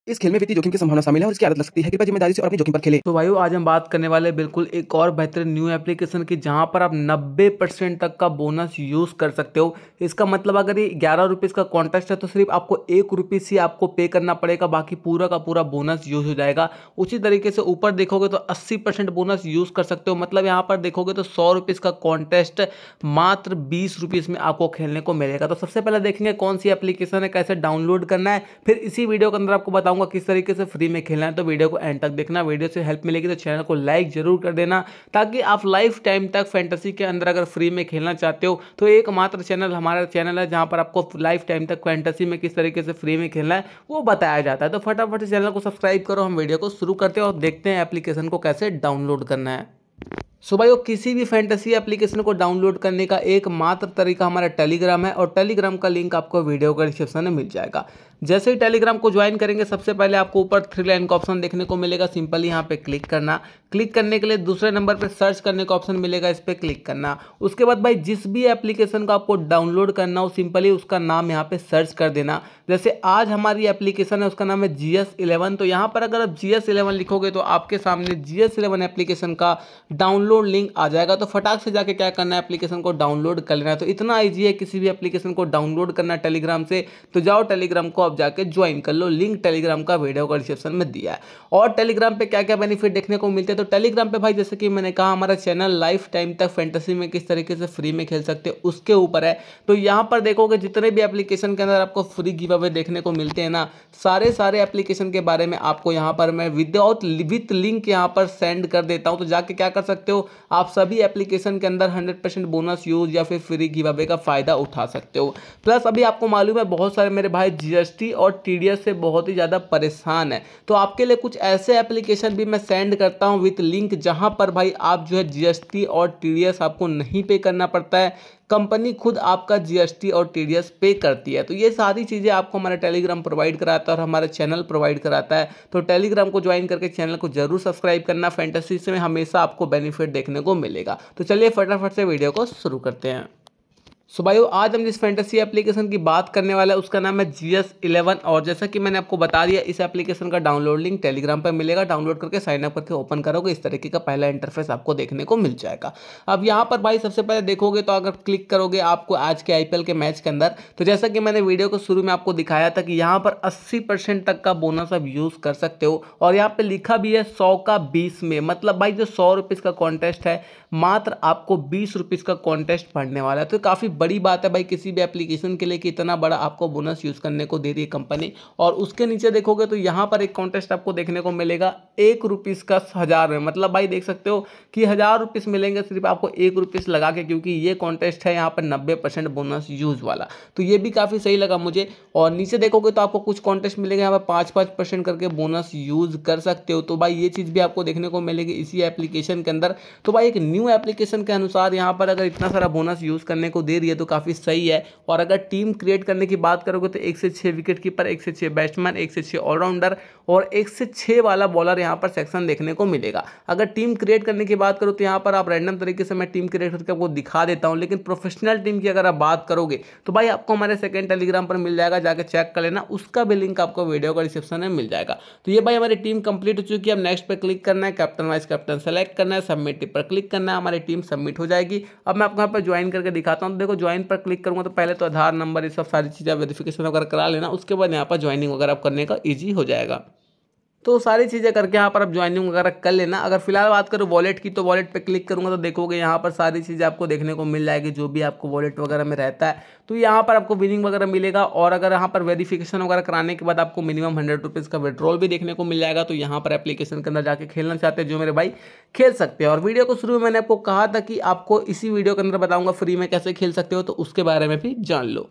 इस खेल में वित्तीय जोखिम की संभावना शामिल है और इसकी आदत लग सकती है। कृपया जिम्मेदारी से और अपनी जोखिम पर खेलें। तो भाइयों आज हम बात करने वाले बिल्कुल एक और बेहतरीन न्यू एप्लीकेशन की, जहां पर आप 90% तक का बोनस यूज कर सकते हो। इसका मतलब अगर ये 11 रुपीज़ का कॉन्टेस्ट है तो सिर्फ आपको 1 रुपीज़ ही आपको पे करना पड़ेगा, बाकी पूरा का पूरा बोनस यूज हो जाएगा। उसी तरीके से ऊपर देखोगे तो 80% बोनस यूज कर सकते हो। मतलब यहाँ पर देखोगे तो 100 रुपीज़ का कॉन्टेस्ट मात्र 20 रुपीज़ में आपको खेलने को मिलेगा। तो सबसे पहले देखेंगे कौन सी एप्लीकेशन है, कैसे डाउनलोड करना है, फिर इसी वीडियो के अंदर आपको बताऊंगा किस तरीके से फ्री में खेलना है। तो वीडियो को एंड तक देखना, वीडियो से हेल्प मिलेगी तो चैनल को लाइक जरूर कर देना, ताकि आप लाइफ टाइम तक फैंटेसी के अंदर अगर फ्री में खेलना चाहते हो तो एकमात्र चैनल हमारा चैनल है, जहां पर आपको लाइफ टाइम तक फैंटेसी में किस तरीके से फ्री में खेलना है वो बताया जाता है। तो फटाफट चैनल को सब्सक्राइब करो, हम वीडियो को शुरू करते हैं और देखते हैं एप्लीकेशन को कैसे डाउनलोड करना है। सो भाई किसी भी फैंटेसी एप्लीकेशन को डाउनलोड करने का एकमात्र तरीका हमारा टेलीग्राम है, और टेलीग्राम का लिंक आपको वीडियो का डिस्क्रिप्शन में मिल जाएगा। जैसे ही टेलीग्राम को ज्वाइन करेंगे सबसे पहले आपको ऊपर 3 लाइन का ऑप्शन देखने को मिलेगा, सिंपली यहाँ पे क्लिक करना। क्लिक करने के लिए दूसरे नंबर पे सर्च करने का ऑप्शन मिलेगा, इस पर क्लिक करना। उसके बाद भाई जिस भी एप्लीकेशन को आपको डाउनलोड करना हो सिंपली उसका नाम यहाँ पे सर्च कर देना। जैसे आज हमारी एप्लीकेशन है उसका नाम है GS11, तो यहाँ पर अगर आप GS11 लिखोगे तो आपके सामने GS11 एप्लीकेशन का डाउनलोड लिंक आ जाएगा। तो फटाक से जाके क्या करना है, एप्लीकेशन को डाउनलोड कर लेना है। तो इतना ईजी है किसी भी एप्लीकेशन को डाउनलोड करना टेलीग्राम से। तो जाओ टेलीग्राम को आप जाके ज्वाइन कर लो, लिंक टेलीग्राम का वीडियो का डिस्क्रिप्शन में दिया है। और टेलीग्राम पे क्या क्या बेनिफिट देखने को मिलते हैं, तो टेलीग्राम पे भाई जैसे कि मैंने कहा हमारा चैनल लाइफ टाइम तक फैंटेसी में किस तरीके से फ्री में खेल सकते हैं उसके ऊपर है। तो यहाँ पर देखोगे जितने भी एप्लीकेशन के अंदर आपको फ्री गिव अवे देखने को मिलते हैं ना, सारे एप्लीकेशन के बारे में आपको यहाँ पर मैं विथ लिंक यहाँ पर सेंड कर देता हूँ। तो जाके क्या कर सकते हो, आप सभी एप्लीकेशन के अंदर 100% बोनस यूज या फिर फ्री गिव अवे का फायदा उठा सकते हो। प्लस अभी आपको मालूम है बहुत सारे मेरे भाई GST और TDS से बहुत ही ज़्यादा परेशान है, तो आपके लिए कुछ ऐसे एप्लीकेशन भी मैं सेंड करता हूं विथ लिंक, जहां पर भाई आप जो है GST और TDS आपको नहीं पे करना पड़ता है, कंपनी खुद आपका GST और TDS पे करती है। तो ये सारी चीज़ें आपको हमारा टेलीग्राम प्रोवाइड कराता है और हमारा चैनल प्रोवाइड कराता है। तो टेलीग्राम को ज्वाइन करके चैनल को जरूर सब्सक्राइब करना, फैंटेसी से हमेशा आपको बेनिफिट देखने को मिलेगा। तो चलिए फटाफट से वीडियो को शुरू करते हैं। सो भाइयों आज हम जिस फैंटेसी एप्लीकेशन की बात करने वाला है उसका नाम है GS11, और जैसा कि मैंने आपको बता दिया इस एप्लीकेशन का डाउनलोड लिंक टेलीग्राम पर मिलेगा। डाउनलोड करके साइन अप करके ओपन करोगे इस तरीके का पहला इंटरफेस आपको देखने को मिल जाएगा। अब यहाँ पर भाई सबसे पहले देखोगे तो अगर क्लिक करोगे आपको आज के IPL के मैच के अंदर, तो जैसा कि मैंने वीडियो को शुरू में आपको दिखाया था कि यहाँ पर 80% तक का बोनस आप यूज कर सकते हो, और यहाँ पे लिखा भी है 100 का 20 में। मतलब भाई जो 100 रुपीज़ का कॉन्टेस्ट है मात्र आपको 20 रुपीज़ का कॉन्टेस्ट पड़ने वाला है। तो काफ़ी बड़ी बात है भाई किसी भी एप्लीकेशन के लिए कि इतना बड़ा आपको बोनस यूज़ करने को दे रही है कंपनी। और उसके नीचे देखोगे तो यहाँ पर एक कॉन्टेस्ट आपको देखने को मिलेगा 1 रुपीज़ का 1000 में। मतलब भाई देख सकते हो कि 1000 रुपीज़ मिलेंगे सिर्फ आपको 1 रुपीज़ लगा के, क्योंकि ये कॉन्टेस्ट है यहाँ पर 90% बोनस यूज वाला। तो ये भी काफ़ी सही लगा मुझे। और नीचे देखोगे तो आपको कुछ कॉन्टेस्ट मिलेगा यहाँ पर 5-5% करके बोनस यूज कर सकते हो। तो भाई ये चीज़ भी आपको देखने को मिलेगी इसी एप्लीकेशन के अंदर। तो भाई एक न्यू एप्लीकेशन के अनुसार यहाँ पर अगर इतना सारा बोनस यूज करने को दे रही है तो काफ़ी सही है। और अगर टीम क्रिएट करने की बात करोगे तो 1 से 6 विकेट कीपर, 1 से 6 बैट्समैन, 1 से 6 ऑलराउंडर और 1 से 6 वाला बॉलर यहाँ पर सेक्शन देखने को मिलेगा। अगर टीम क्रिएट करने की बात करो तो यहाँ पर आप रैंडम तरीके से मैं टीम क्रिएट करके आपको दिखा देता हूँ, लेकिन प्रोफेशनल टीम की अगर आप बात करोगे तो भाई आपको हमारे सेकंड टेलीग्राम पर मिल जाएगा, जाकर चेक कर लेना, उसका भी लिंक आपको वीडियो का डिस्क्रिप्शन में मिल जाएगा। तो ये भाई हमारी टीम कंप्लीट हो चुकी है। अब नेक्स्ट पे क्लिक करना है, कैप्टन वाइस कैप्टन सेलेक्ट करना है, सबमिट पर क्लिक करना है, हमारी टीम सबमिट हो जाएगी। अब मैं आपको यहाँ पर ज्वाइन करके दिखाता हूँ। तो देखो ज्वाइन पर क्लिक करूँगा तो पहले तो आधार नंबर ये सब सारी चीज़ें वेरिफिकेशन वगैरह करा लेना, उसके बाद यहाँ पर ज्वाइनिंग वगैरह करने का ईजी हो जाएगा। तो सारी चीज़ें करके यहाँ पर आप ज्वाइनिंग वगैरह कर लेना। अगर फिलहाल बात करूँ वॉलेट की, तो वॉलेट पे क्लिक करूँगा तो देखोगे यहाँ पर सारी चीज़ें आपको देखने को मिल जाएगी जो भी आपको वॉलेट वगैरह में रहता है। तो यहाँ पर आपको विनिंग वगैरह मिलेगा, और अगर यहाँ पर वेरिफिकेशन वगैरह कराने के बाद आपको मिनिमम 100 रुपीज़ का विड्रॉल भी देखने को मिल जाएगा। तो यहाँ पर एप्लीकेशन के अंदर जाके खेलना चाहते हैं जो मेरे भाई खेल सकते हैं। और वीडियो को शुरू में मैंने आपको कहा था कि आपको इसी वीडियो के अंदर बताऊँगा फ्री में कैसे खेल सकते हो, तो उसके बारे में भी जान लो।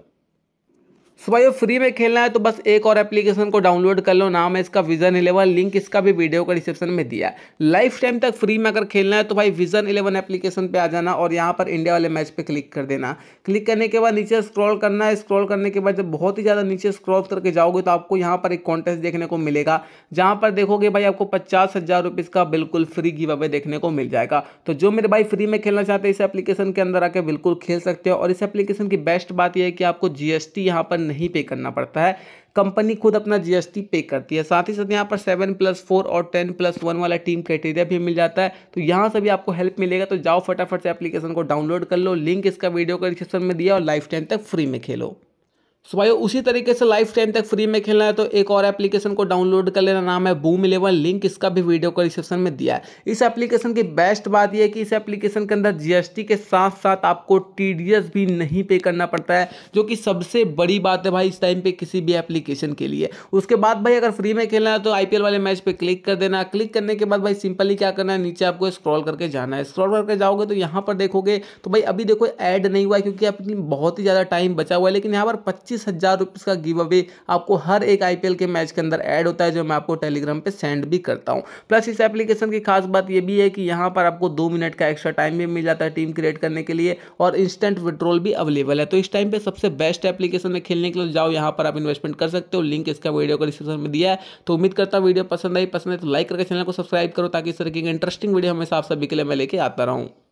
सो भाई फ्री में खेलना है तो बस एक और एप्लीकेशन को डाउनलोड कर लो, नाम है इसका विजन 11, लिंक इसका भी वीडियो का डिस्क्रिप्शन में दिया है। लाइफ टाइम तक फ्री में अगर खेलना है तो भाई विजन 11 एप्लीकेशन पे आ जाना और यहाँ पर इंडिया वाले मैच पे क्लिक कर देना। क्लिक करने के बाद नीचे स्क्रॉल करना है। स्क्रॉल करने के बाद जब बहुत ही ज़्यादा नीचे स्क्रॉल करके जाओगे तो आपको यहाँ पर एक कॉन्टेस्ट देखने को मिलेगा, जहाँ पर देखोगे भाई आपको 50,000 रुपीज़ का बिल्कुल फ्री गिव अवे देखने को मिल जाएगा। तो जो मेरे भाई फ्री में खेलना चाहते हैं इस एप्लीकेशन के अंदर आके बिल्कुल खेल सकते हो। और इस एप्लीकेशन की बेस्ट बात यह है कि आपको GST यहाँ पर नहीं पे करना पड़ता है, कंपनी खुद अपना जीएसटी पे करती है। साथ ही साथ यहाँ पर 7+4 और 10+1 वाला टीम क्राइटेरिया भी मिल जाता है, तो यहाँ से भी आपको हेल्प मिलेगा। तो जाओ फटाफट से एप्लीकेशन को डाउनलोड कर लो, लिंक इसका वीडियो का डिस्क्रिप्शन में दिया, और लाइफ टाइम तक फ्री में खेलो। सो भाई उसी तरीके से लाइफ टाइम तक फ्री में खेलना है तो एक और एप्लीकेशन को डाउनलोड कर लेना, नाम है बूम 11, लिंक इसका भी वीडियो को डिस्क्रिप्शन में दिया है। इस एप्लीकेशन की बेस्ट बात यह है कि इस एप्लीकेशन के अंदर जीएसटी के साथ साथ आपको टीडीएस भी नहीं पे करना पड़ता है, जो कि सबसे बड़ी बात है भाई इस टाइम पे किसी भी एप्लीकेशन के लिए। उसके बाद भाई अगर फ्री में खेलना है तो आईपीएल वाले मैच पे क्लिक कर देना। क्लिक करने के बाद भाई सिंपली क्या करना है, नीचे आपको स्क्रॉल करके जाना है। स्क्रॉल करके जाओगे तो यहाँ पर देखोगे तो भाई अभी देखो ऐड नहीं हुआ है क्योंकि अपनी बहुत ही ज़्यादा टाइम बचा हुआ है, लेकिन यहाँ पर 25,000 रुपये का गिव अवे आपको हर एक आईपीएल के मैच के अंदर ऐड होता है, जो मैं आपको टेलीग्राम पे सेंड भी करता हूं। प्लस इस एप्लीकेशन की खास बात यह भी है कि यहां पर आपको 2 मिनट का एक्स्ट्रा टाइम भी मिल जाता है टीम क्रिएट करने के लिए, और इंस्टेंट विड्रॉल भी अवेलेबल है। तो इस टाइम पे सबसे बेस्ट एप्लीकेशन में खेलने के लिए जाओ, यहां पर आप इन्वेस्टमेंट कर सकते हो, लिंक इसका वीडियो को डिस्क्रिप्शन में दिया है। तो उम्मीद करता हूं वीडियो पसंद है तो लाइक करके चैनल को सब्सक्राइब करो, ताकि इस तरह की इंटरेस्टिंग वीडियो हमेशा आप सभी के लिए मैं लेके आता रहूं।